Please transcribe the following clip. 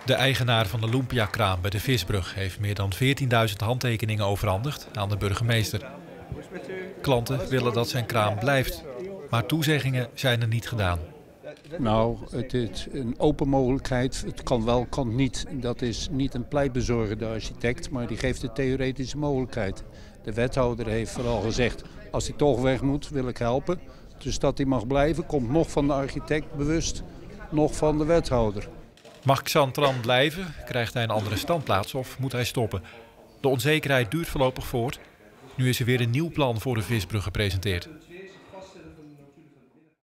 De eigenaar van de Lumpia-kraam bij de Visbrug heeft meer dan 14.000 handtekeningen overhandigd aan de burgemeester. Klanten willen dat zijn kraam blijft, maar toezeggingen zijn er niet gedaan. Nou, het is een open mogelijkheid. Het kan wel, kan niet. Dat is niet een pleitbezorger, de architect, maar die geeft de theoretische mogelijkheid. De wethouder heeft vooral gezegd, als hij toch weg moet, wil ik helpen. Dus dat hij mag blijven, komt nog van de architect bewust, nog van de wethouder. Mag Xantran blijven? Krijgt hij een andere standplaats of moet hij stoppen? De onzekerheid duurt voorlopig voort. Nu is er weer een nieuw plan voor de Visbrug gepresenteerd.